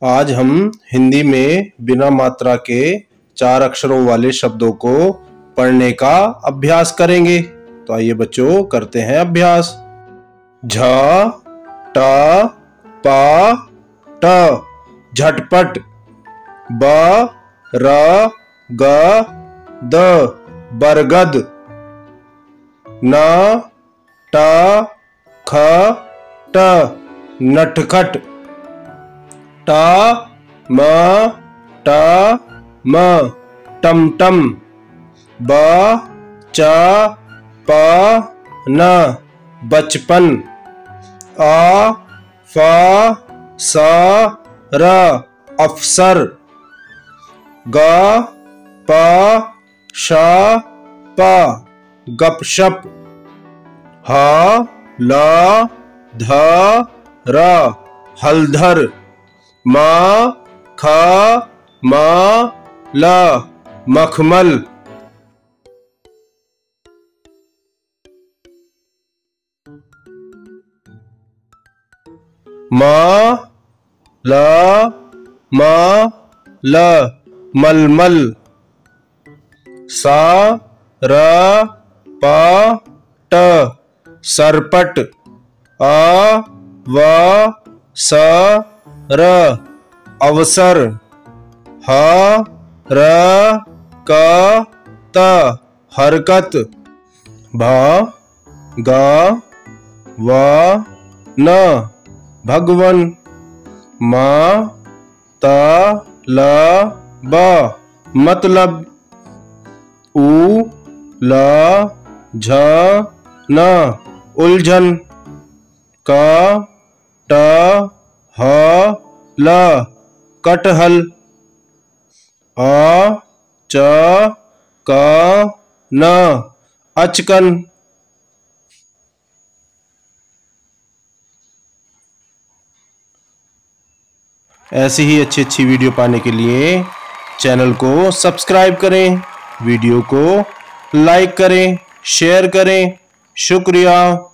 आज हम हिंदी में बिना मात्रा के 4 अक्षरों वाले शब्दों को पढ़ने का अभ्यास करेंगे। तो आइए बच्चों करते हैं अभ्यास। झ ट प ट झटपट। ब र ग द बरगद। न ट ख ट नटखट। ट म ट म टमटम। ब च प न बचपन। अ फ स र अफसर। ग प श प गपशप। ह ल ध र हलधर। म ख म ल मखमल। म ल म ल मलमल। स र प ट सरपट। अ व स र अवसर। ह र क त हरकत। भ ग व न भगवन। म त ल ब मतलब। उ ल झ न उलझन। क ट ह ल कटहल। अ च क न अचकन। ऐसी ही अच्छी वीडियो पाने के लिए चैनल को सब्सक्राइब करें, वीडियो को लाइक करें, शेयर करें। शुक्रिया।